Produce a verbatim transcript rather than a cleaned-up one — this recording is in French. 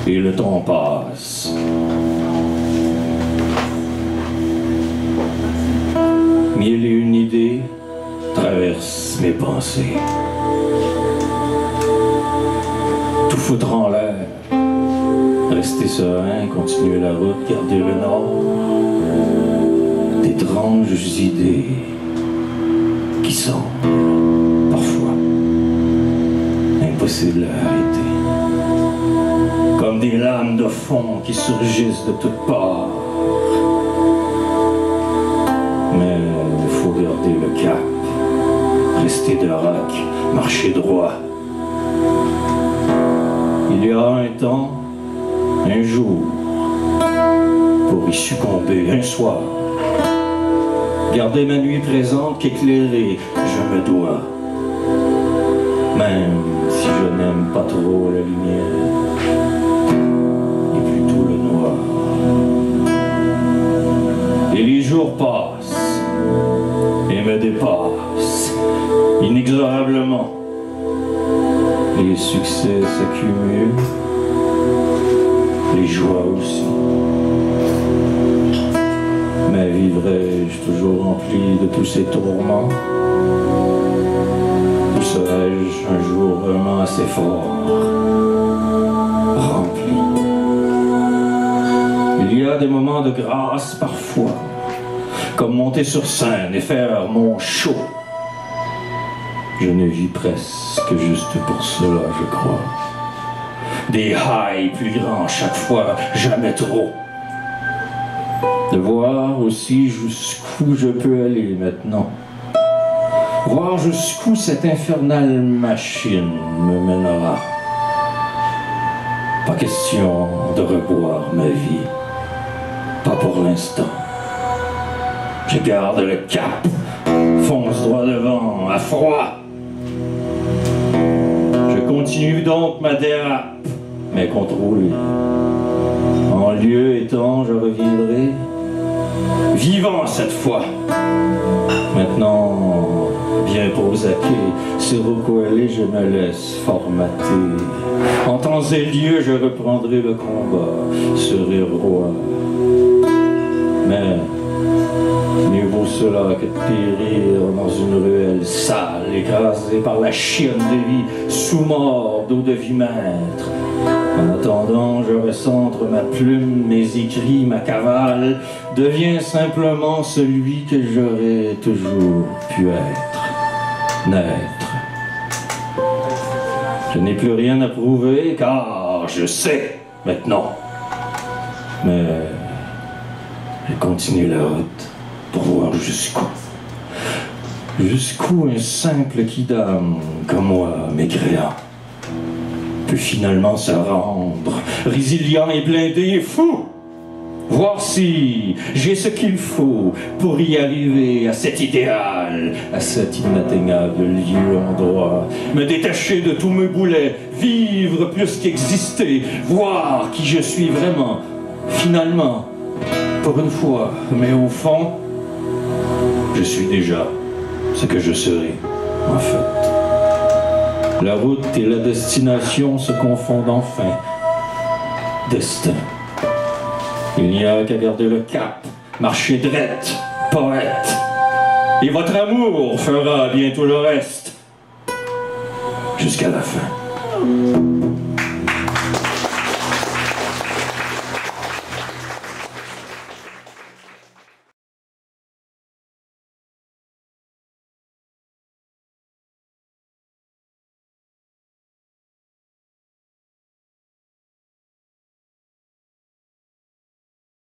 et le temps passe. Mille et une idées traversent mes pensées. Tout foutre en l'air, rester serein, continuer la route, garder le nord. D'étranges idées qui semblent parfois impossibles à arrêter. Comme des lames de fond qui surgissent de toutes parts. Mais il faut garder le cap, rester de roc, marcher droit. Il y a un temps, un jour, pour y succomber, un soir. Garder ma nuit présente qu'éclairer, je me dois. Même si je n'aime pas trop la lumière, et plutôt le noir. Et les jours passent, et me dépassent, inexorablement. Les succès s'accumulent, les joies aussi. Mais vivrai-je toujours rempli de tous ces tourments? Ou serai-je un jour vraiment assez fort, rempli? Il y a des moments de grâce parfois, comme monter sur scène et faire mon show. Je ne vis presque juste pour cela, je crois. Des highs plus grands chaque fois, jamais trop. De voir aussi jusqu'où je peux aller maintenant. Voir jusqu'où cette infernale machine me mènera. Pas question de revoir ma vie. Pas pour l'instant. Je garde le cap, fonce droit devant, à froid. Je continue donc ma dérape, mais contrôlée. En lieu et temps, je reviendrai, vivant cette fois. Maintenant, bien prosaqué, sur recoilé, je me laisse formater. En temps et lieu, je reprendrai le combat, serai roi. Mais mieux vaut cela que de périr dans une ruelle sale, écrasée par la chienne de vie, sous-mort d'eau de vie maître. En attendant, je recentre ma plume, mes écrits, ma cavale, devient simplement celui que j'aurais toujours pu être, naître. Je n'ai plus rien à prouver, car je sais maintenant. Mais je continue la route pour voir jusqu'où. Jusqu'où un simple kidam comme moi, mécréant, peut finalement se rendre, résilient et blindé et fou. Voir si j'ai ce qu'il faut pour y arriver à cet idéal, à cet inatteignable lieu endroit, me détacher de tous mes boulets, vivre plus qu'exister, voir qui je suis vraiment, finalement, pour une fois, mais au fond, je suis déjà ce que je serai, en fait. La route et la destination se confondent enfin. Destin. Il n'y a qu'à garder le cap, marcher drette, poète. Et votre amour fera bientôt le reste. Jusqu'à la fin.